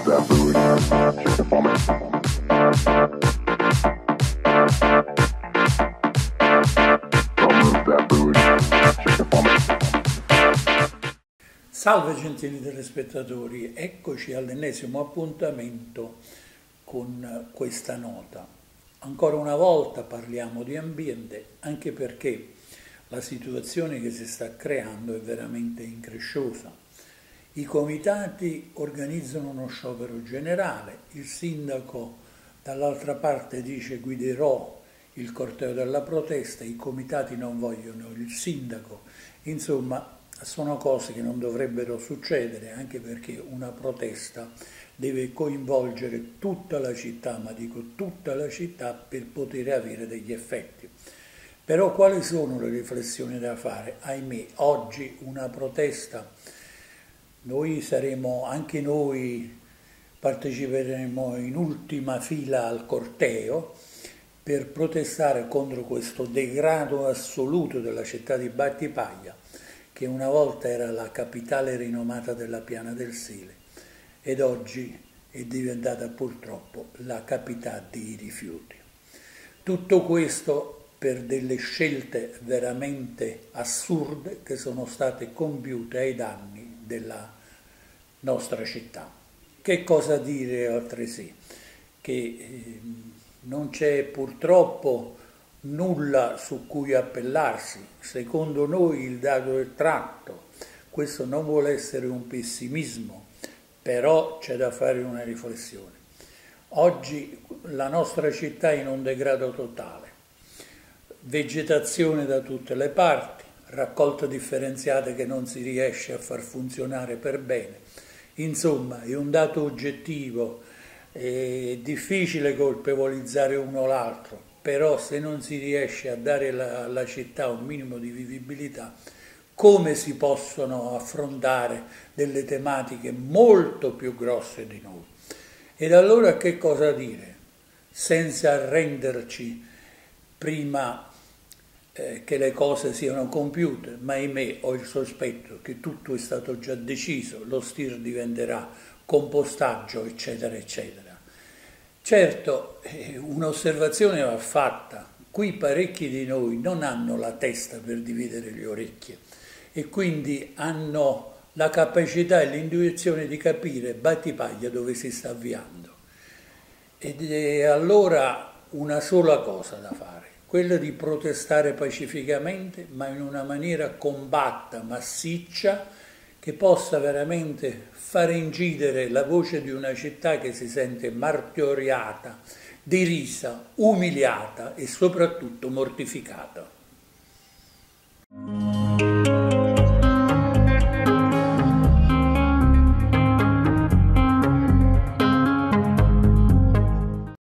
that booty, shake it for me. Don't move that booty, shake it for me. Salve gentili telespettatori, eccoci all'ennesimo appuntamento con questa nota. Ancora una volta parliamo di ambiente, anche perché la situazione che si sta creando è veramente incresciosa. I comitati organizzano uno sciopero generale, il sindaco dall'altra parte dice guiderò il corteo della protesta, i comitati non vogliono il sindaco, insomma sono cose che non dovrebbero succedere, anche perché una protesta deve coinvolgere tutta la città, ma dico tutta la città, per poter avere degli effetti. Però quali sono le riflessioni da fare? Ahimè, oggi una protesta, anche noi parteciperemo in ultima fila al corteo per protestare contro questo degrado assoluto della città di Battipaglia, che una volta era la capitale rinomata della Piana del Sele ed oggi è diventata purtroppo la capitale dei rifiuti. Tutto questo per delle scelte veramente assurde che sono state compiute ai danni della nostra città. Che cosa dire altresì? Che non c'è purtroppo nulla su cui appellarsi. Secondo noi il dato è tratto. Questo non vuole essere un pessimismo, però c'è da fare una riflessione. Oggi la nostra città è in un degrado totale. Vegetazione da tutte le parti, raccolta differenziata che non si riesce a far funzionare per bene. Insomma, è un dato oggettivo, è difficile colpevolizzare uno o l'altro, però se non si riesce a dare alla città un minimo di vivibilità, come si possono affrontare delle tematiche molto più grosse di noi? Ed allora che cosa dire? Senza arrenderci prima che le cose siano compiute, ma ahimè ho il sospetto che tutto è stato già deciso, lo STIR diventerà compostaggio, eccetera, eccetera. Certo, un'osservazione va fatta, qui parecchi di noi non hanno la testa per dividere le orecchie e quindi hanno la capacità e l'intuizione di capire Battipaglia dove si sta avviando. Ed è allora una sola cosa da fare, quella di protestare pacificamente, ma in una maniera combatta, massiccia, che possa veramente fare incidere la voce di una città che si sente martoriata, derisa, umiliata e soprattutto mortificata.